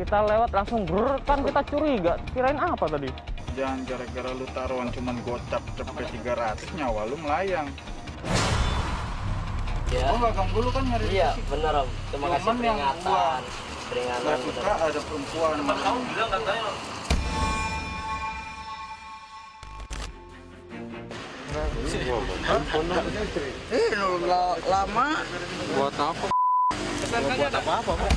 Kita lewat langsung brrr, kan kita curiga. Kirain apa tadi? Jangan gara-gara lu taruhan cuman gocap cepet 300 nyawa lu melayang. Ya. Oh nggak ganggu lu kan nyari. Iya bener Om. Terima kasih Cuman yang peringatan. Nggak suka ada perempuan. Kamu bilang katanya Lama. buat apa? Buat apa-apa, Pak?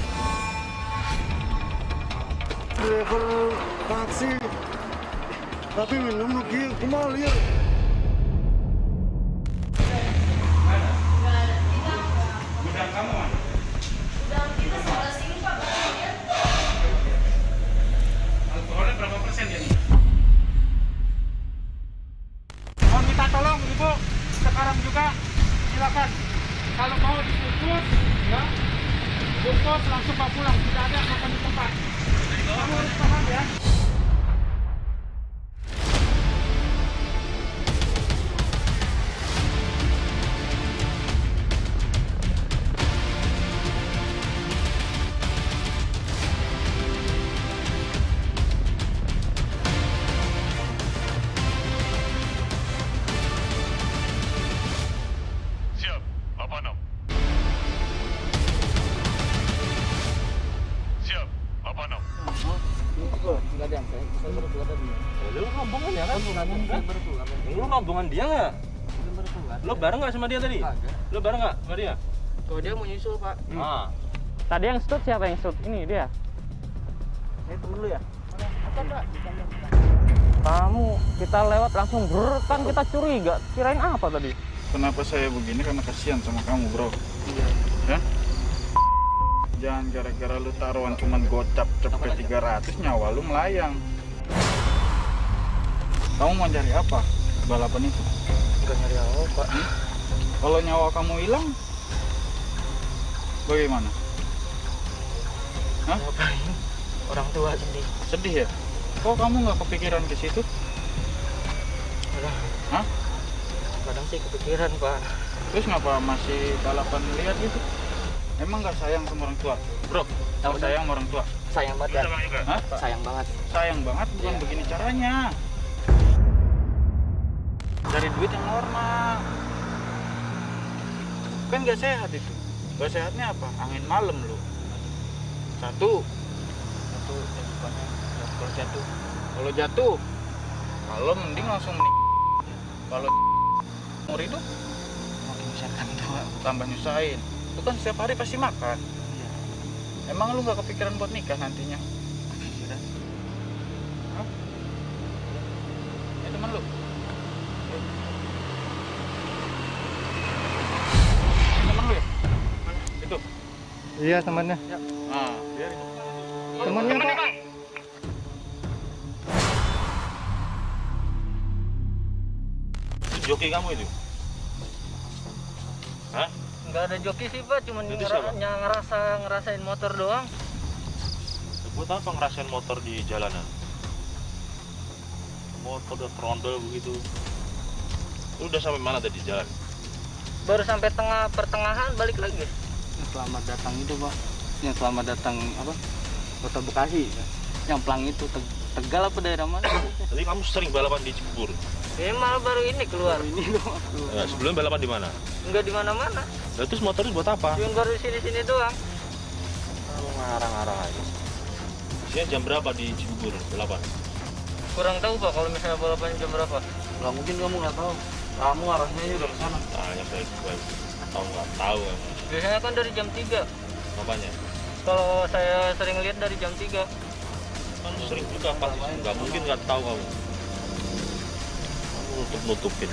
Driver taksi tapi minum lagi kumaha liar. Gudang kamu mana? Gudang kita sebelah sini Pak. Alkoholnya berapa persen ya nih? Mau minta tolong Ibu sekarang juga silakan. Kalau mau dibungkus ya, bungkus langsung bawa pulang. Tidak ada makan di tempat. Kamu harus paham ya. Siap, Bapak Nom. Siap, Bapak Nom. Lu rombongan ya kan? Lu rombongan dia nggak? Lu bareng nggak sama dia tadi? Lu bareng nggak sama dia? Kalau dia mau nyusul Pak. Ah, Tadi yang shoot siapa yang shoot? Ini dia. Ini temen lu ya? Kamu, kita lewat langsung brrr, kan kita curiga. Kirain apa tadi? Kenapa saya begini? Karena kasihan sama kamu, bro. Iya. Ya? Jangan gara-gara lu taruhan cuman gocap cepet 300 nyawa lu melayang. Kamu mau cari apa? Balapan itu? Enggak nyari apa Pak. Kalau nyawa kamu hilang, bagaimana? Hah? Ngapain? Orang tua sedih. Sedih ya? Kok kamu nggak kepikiran ke situ? Hah? Kadang sih kepikiran Pak. Terus ngapa masih balapan liar gitu? Emang nggak sayang sama orang tua? Bro, nggak sayang sama orang tua? Sayang banget ya. Hah? Sayang banget. Sayang banget, bukan Iya. begini caranya. Cari duit yang normal. Kan nggak sehat itu. Nggak sehatnya apa? Angin malam lu. Satu yang bukannya kalau jatuh. Kalau mending langsung kalau umur hidup makin nyusahin tua, tambah nyusahin. Itu kan setiap hari pasti makan. Emang lu nggak kepikiran buat nikah nantinya? Kepikiran. Hah? Ya teman lu. Teman lu ya? Itu. Iya temannya. Ah, biarin. Temannya Pak. joki kamu itu? Hah? Enggak ada joki sih Pak, cuma Itu siapa? ngerasain motor doang. Buat apa ngerasain motor di jalanan? Motor udah trondol begitu. Lu udah sampai mana tadi jalan? Baru sampai pertengahan balik lagi. Selamat datang itu Pak, yang selamat datang apa, Kota Bekasi, yang pelang itu Tegal apa daerah mana? Tadi kamu sering balapan di Cibubur. Ini malah baru ini keluar. Ini doang. Nah, sebelumnya balapan di mana? Enggak di mana-mana. Nah, terus motor itu buat apa? Cuma baru di sini-sini doang. Lu ngarang-ngarang aja. Biasanya jam berapa di Cibubur balapan? Kurang tahu Pak kalau misalnya balapan jam berapa. Nggak mungkin kamu nggak tahu. Kamu arahnya aja udah ke sana. Tanya baik-baik. Tahu nggak tahu ya. Biasanya kan dari jam 3. Apanya? Kalau saya sering lihat dari jam 3. Kan sering juga pasti. Nggak mungkin nggak tahu kamu. Kamu nutup-nutupin.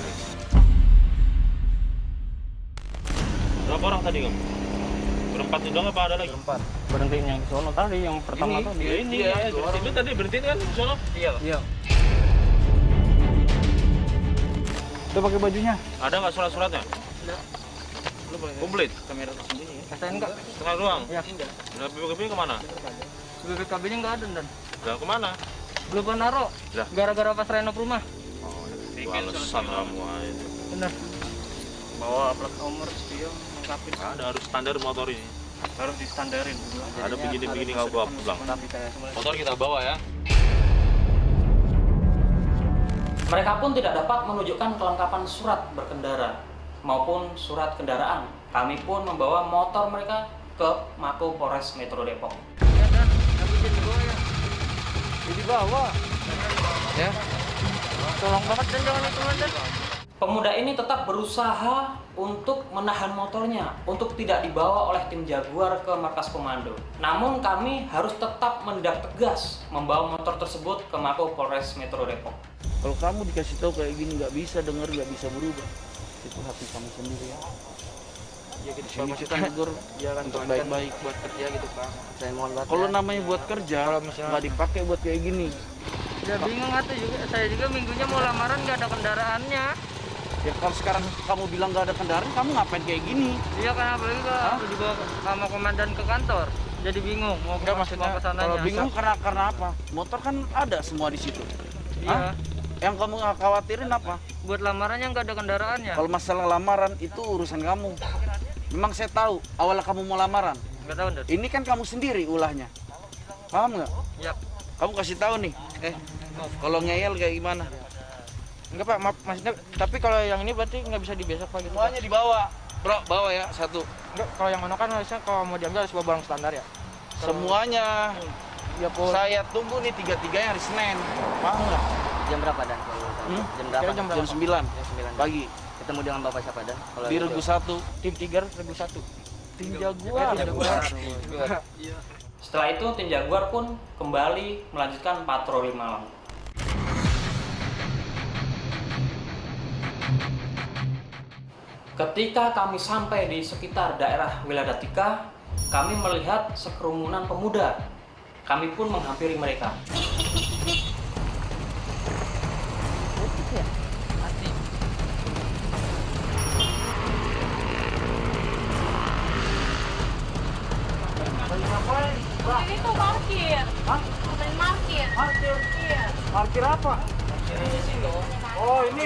Berapa orang tadi kamu? Berempat itu doang apa ada lagi? Berempat. Berhentiin yang di sono tadi, yang pertama Ini? tadi. Ya ini Iya, ya. dua orang. Itu tadi berhentiin kan di sono? Iya. Iya. Udah pakai bajunya? Ada nggak surat-suratnya? Udah. Lu komplit? Kamera tersendiri ya? STNK. Setengah doang? Iya. Udah BPKB kemana? BPKB-nya nggak ada dan Udah kemana? belum pernah naro. Lah. Gara-gara pas renov rumah. Itu alasan kamu aja. Bener. Bawa plat nomor spion, lengkapin. Ada harus standar motor ini. harus distandarin. Ada begini-begini nggak bawa pulang. Motor kita bawa ya. Mereka pun tidak dapat menunjukkan kelengkapan surat berkendara maupun surat kendaraan. Kami pun membawa motor mereka ke Mako Polres Metro Depok. Dibawa. Ya. Tolong banget dan jangan itu aja. Pemuda ini tetap berusaha untuk menahan motornya untuk tidak dibawa oleh tim Jaguar ke markas komando. Namun kami harus tetap menindak tegas membawa motor tersebut ke Mako Polres Metro Depok. Kalau kamu dikasih tahu kayak gini nggak bisa dengar, nggak bisa berubah. Itu hati kamu sendiri ya. Ya kita masih tegur ya kan untuk baik-baik buat kerja gitu Pak. Saya mohon banget. Kalau namanya buat kerja, kalau misalnya nggak dipakai buat kayak gini. Ya bingung atuh juga. Saya juga minggunya mau lamaran nggak ada kendaraannya. Ya kalau sekarang kamu bilang nggak ada kendaraan, kamu ngapain kayak gini? Iya kan apalagi kalau dibawa sama komandan ke kantor. Jadi bingung mau ke sana. Kalau bingung karena apa? Motor kan ada semua di situ. Iya. Yang kamu nggak khawatirin apa? Buat lamarannya nggak ada kendaraannya. Kalau masalah lamaran itu urusan kamu. Memang saya tahu awalnya kamu mau lamaran. Nggak tahu Dad. Ini kan kamu sendiri ulahnya. Paham nggak? Iya. Kamu kasih tahu nih. Kalau ngeyel kayak gimana? Enggak Pak, maaf maksudnya, tapi kalau yang ini berarti nggak bisa dibesok Pak gitu. Semuanya dibawa. Bro, bawa ya satu. Enggak, kalau yang ono kan harusnya kalau mau diambil harus bawa barang standar ya. Semuanya. Ya Pur. Saya tunggu nih tiga-tiganya hari Senin. Paham nggak? Jam berapa Dan? Jam berapa? Jam berapa? Jam 9 Jam 9 pagi. Ketemu dengan Bapak siapa Dan? Kalau Di Regu 1. Tim 3 Regu 1. Tim Jaguar. Setelah itu tim Jaguar pun kembali melanjutkan patroli malam. Ketika kami sampai di sekitar daerah Wiladatika, kami melihat sekerumunan pemuda. Kami pun menghampiri mereka. Ini tuh parkir. Hah? Bukan parkir. Parkir? Iya. Parkir apa? Oh ini.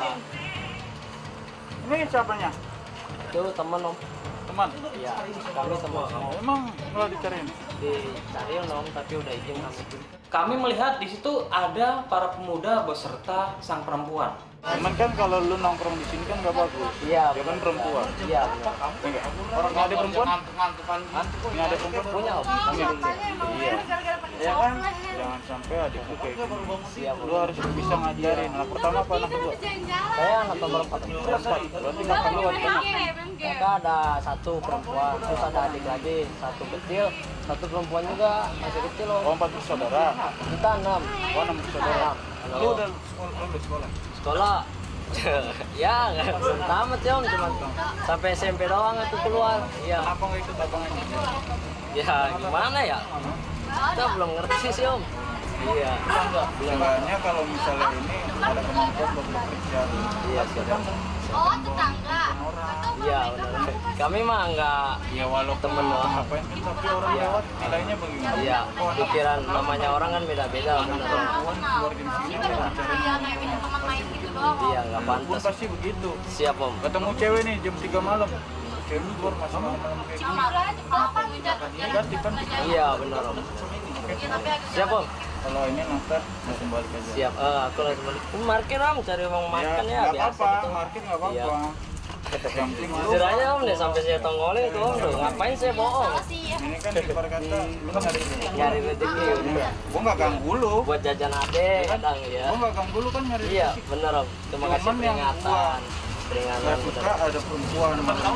Ini siapanya? itu teman Om. Teman? Iya, kami teman. Emang kalau dicariin? Dicari Om, tapi udah izin kami. Kami melihat di situ ada para pemuda beserta sang perempuan. Cuman kan kalau lu nongkrong di sini kan nggak bagus. Iya. Dia kan perempuan. Iya. Enggak. Orang nggak ada perempuan? Nggak ada perempuan? Punya Om. Makanya emang Iya. gara-gara pakai Ya kan? soplet. Jangan sampai adik lu kayak gini. Siap. Lu harus bisa ngajarin. Anak pertama apa anak kedua? Saya anak nomor 4. Berarti nggak perlu ada anak. Mereka ada satu perempuan, terus ada adik lagi, satu kecil, satu perempuan juga masih kecil Om. Oh, 4 bersaudara. Kita 6. Oh, 6 bersaudara. Lu udah sekolah? Sekolah. Ya, nggak tamat ya Om, cuma sampai SMP doang itu keluar. Iya. Kenapa nggak ikut abangannya? Ya gimana ya? Kita belum ngerti sih Om. Iya. Seenggaknya kalau misalnya ini ada kemampuan buat bekerja. Iya sih. Oh, tetangga. Iya benar. Kami mah nggak. Ya walau Temen doang. ngapain sih, tapi orang Iya. lewat nilainya bagaimana? Iya. Pikiran namanya orang kan beda-beda. Benar. Keluar di sini Iya, kayak minum teman main gitu doang. Iya nggak pun pantas. pasti begitu. Siap Om. Ketemu cewek nih jam 3 malam. Cewek lu keluar masih malam-malam kayak gini. Ganti kan? Iya benar Om. Siap Om. Kalau ini nanti langsung balik aja. Siap. Aku langsung balik. Markir Om, cari uang makan ya nggak biasa apa-apa, gitu. market nggak apa-apa. Iya. Yang penting lu- Jujur aja Om deh sampai saya tonggolin tuh Om. Duh, ngapain saya bohong? ini kan ibarat kata lu kan nyari rezeki. Nyari rezeki udah. Gua nggak ganggu lu. Buat jajan adek kadang ya. Gua nggak ganggu lu kan nyari Iya, rezeki. bener Om. Terima kasih Cuman yang peringatan. Nggak Peringatan suka bener. ada perempuan.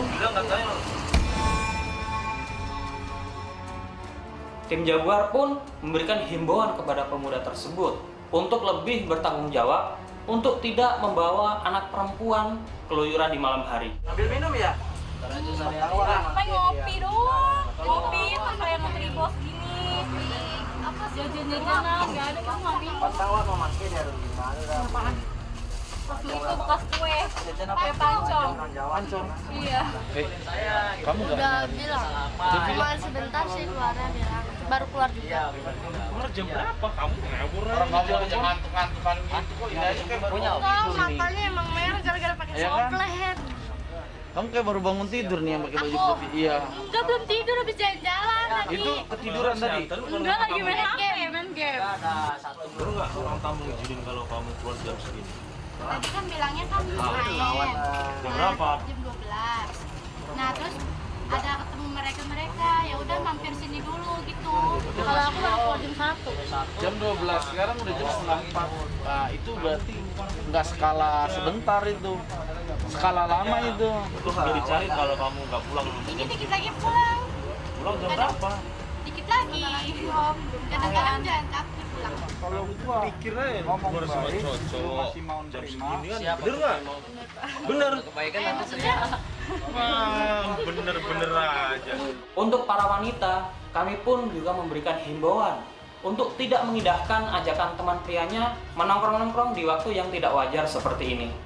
Tim Jaguar pun memberikan himbauan kepada pemuda tersebut untuk lebih bertanggung jawab untuk tidak membawa anak perempuan keluyuran di malam hari. Ambil minum ya? Sampai ngopi doang. Ngopi tuh kayak menteri bos gini. Apa sih jajan-jajanan? Gak ada kan mami. Apaan? Waktu itu bekas kue. Kue pancong. Pancong. Iya. Kamu nggak Udah bilang. Cuma sebentar sih keluarnya bilang. Baru keluar juga. Keluar jam berapa? Kamu ngabur orang kamu aja ngantuk-ngantukan gitu kok ini aja kayak baru Punya Om. Enggak, matanya emang merah gara-gara pakai Iya kan? soplet. Kamu kayak baru bangun tidur nih yang pakai baju putih. Iya. Enggak, belum tidur, habis jalan-jalan tadi. Itu ketiduran tadi. Enggak, lagi main game. Lu nggak orang tamu ngizinin kalau kamu keluar jam segini? Tadi kan bilangnya kan main. Jam berapa? Jam 12. Nah, terus ada ketemu mereka, ya udah mampir sini dulu gitu. Kalau aku baru keluar jam 1. Jam 12, sekarang udah jam setengah 4. Nah, itu berarti nggak skala sebentar itu. Skala lama itu. Terus udah dicari kalau kamu nggak pulang. Ini dikit lagi pulang. Pulang jam berapa? Dikit lagi. Kadang-kadang jalan kaki pulang. Kalau gua Pikirnya ngomong gua sama baik, cocok. masih mau Jam nerima. segini kan bener nggak? Bener. Maksudnya Wah, bener-bener aja. Untuk para wanita, kami pun juga memberikan himbauan untuk tidak mengindahkan ajakan teman prianya menongkrong-nongkrong di waktu yang tidak wajar seperti ini.